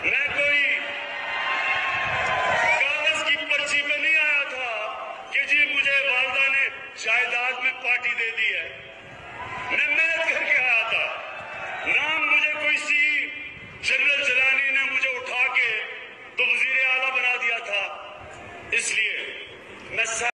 मैं कोई कागज की पर्ची पे नहीं आया था कि जी मुझे वालदा ने जायदाद में पार्टी दे दी है।